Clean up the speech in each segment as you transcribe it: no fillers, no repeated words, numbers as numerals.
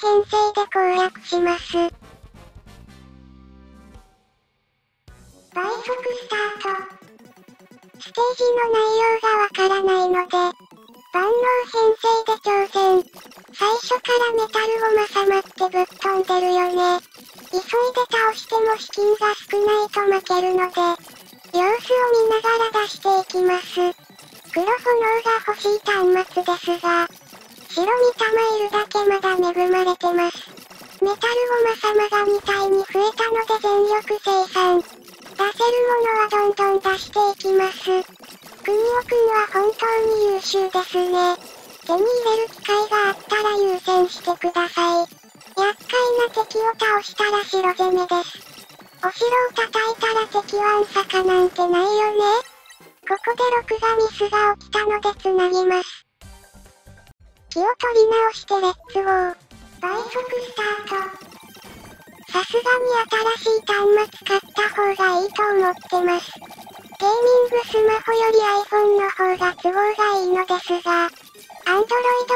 編成で攻略します。倍速スタート。ステージの内容がわからないので、万能編成で挑戦。最初からメタルゴマ様ってぶっ飛んでるよね。急いで倒しても資金が少ないと負けるので、様子を見ながら出していきます。黒炎が欲しい端末ですが、白身玉いるだけまだ恵まれてます。メタルゴマ様が2体に増えたので全力生産。出せるものはどんどん出していきます。クニオくんは本当に優秀ですね。手に入れる機会があったら優先してください。厄介な敵を倒したら白攻めです。お城を叩いたら敵は暗坂なんてないよね。ここで録画ミスが起きたので繋ぎます。気を取り直してレッツゴー。倍速スタート。さすがに新しい端末買った方がいいと思ってます。ゲーミングスマホより iPhone の方が都合がいいのですが、Android も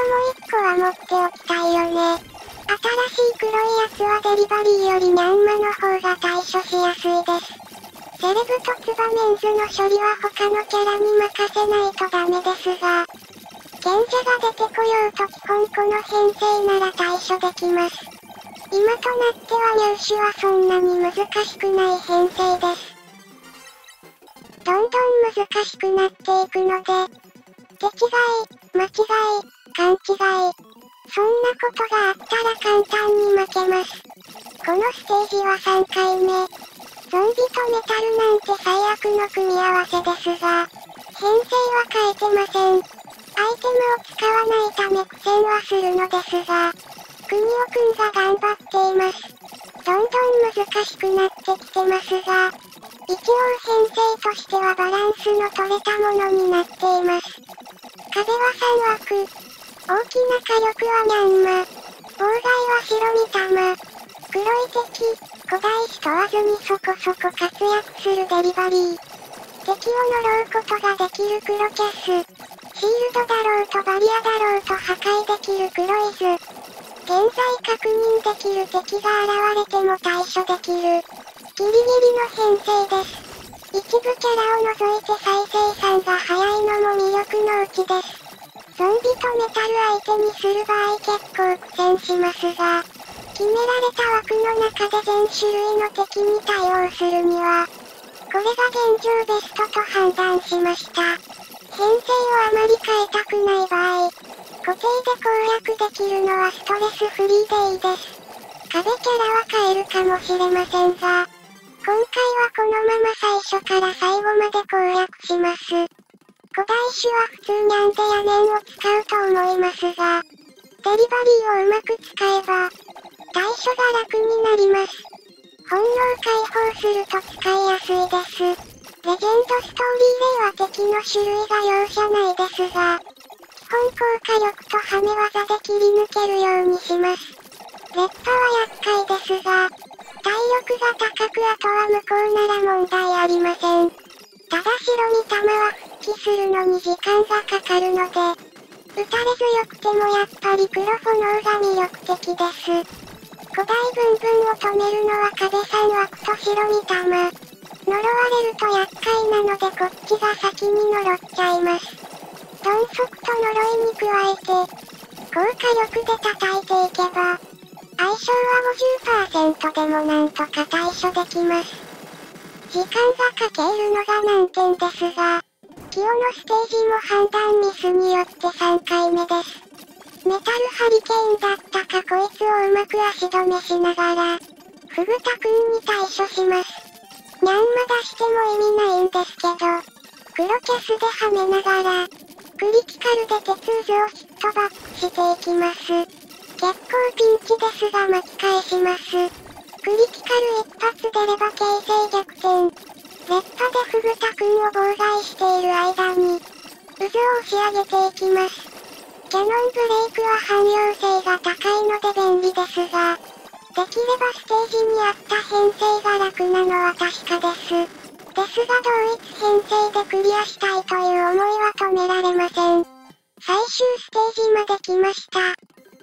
1個は持っておきたいよね。新しい黒いやつはデリバリーよりミャンマの方が対処しやすいです。セレブとツバメンズの処理は他のキャラに任せないとダメですが、賢者が出てこようと基本この編成なら対処できます。今となっては入手はそんなに難しくない編成です。どんどん難しくなっていくので、手違い、間違い、勘違い。そんなことがあったら簡単に負けます。このステージは3回目。ゾンビとメタルなんて最悪の組み合わせですが、編成は変えてません。アイテムを使わないため苦戦はするのですが、クニオくんが頑張っています。どんどん難しくなってきてますが、一応編成としてはバランスの取れたものになっています。壁は3枠。大きな火力はミャンマ。妨害は白身玉。黒い敵、古代史問わずにそこそこ活躍するデリバリー。敵を呪うことができる黒キャス。シールドだろうとバリアだろうと破壊できる黒イズ。現在確認できる敵が現れても対処できる。ギリギリの編成です。一部キャラを除いて再生産が早いのも魅力のうちです。ゾンビとメタル相手にする場合結構苦戦しますが、決められた枠の中で全種類の敵に対応するには、これが現状ベストと判断しました。編成をあまり変えたくない場合、固定で攻略できるのはストレスフリーでいいです。壁キャラは変えるかもしれませんが、今回はこのまま最初から最後まで攻略します。古代種は普通ニャンで屋根を使うと思いますが、デリバリーをうまく使えば、対処が楽になります。本能解放すると使いやすいです。レジェンドストーリーでは敵の種類が容赦ないですが、基本効果力とハメ技で切り抜けるようにします。劣化は厄介ですが、体力が高くあとは無効なら問題ありません。ただ白身玉は復帰するのに時間がかかるので、打たれ強くてもやっぱり黒炎が魅力的です。古代ブンブンを止めるのは壁3枠と白身玉。呪われると厄介なのでこっちが先に呪っちゃいます。鈍足と呪いに加えて、高火力で叩いていけば、相性は 50% でもなんとか対処できます。時間がかけるのが難点ですが、キオのステージも判断ミスによって3回目です。メタルハリケーンだったかこいつをうまく足止めしながら、フグタくんに対処します。ニャンマ出しても意味ないんですけど、黒キャスではめながら、クリティカルで鉄渦をヒットバックしていきます。結構ピンチですが巻き返します。クリティカル一発出れば形勢逆転。熱波でフグタくんを妨害している間に、渦を押し上げていきます。キャノンブレイクは汎用性が高いので便利ですが、できればステージに合った編成が楽なのは確かです。ですが同一編成でクリアしたいという思いは止められません。最終ステージまで来ました。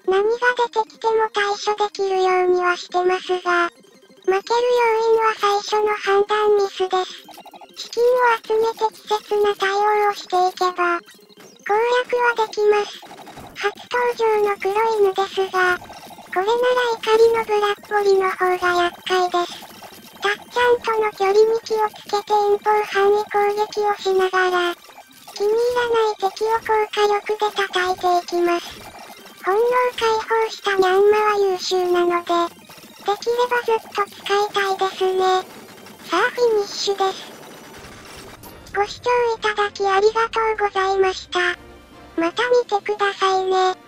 何が出てきても対処できるようにはしてますが、負ける要因は最初の判断ミスです。資金を集めて適切な対応をしていけば、攻略はできます。初登場の黒犬ですが、これなら怒りのブラッコリの方が厄介です。たっちゃんとの距離に気をつけて遠方範囲攻撃をしながら、気に入らない敵を高火力で叩いていきます。本能解放したミャンマは優秀なので、できればずっと使いたいですね。さあフィニッシュです。ご視聴いただきありがとうございました。また見てくださいね。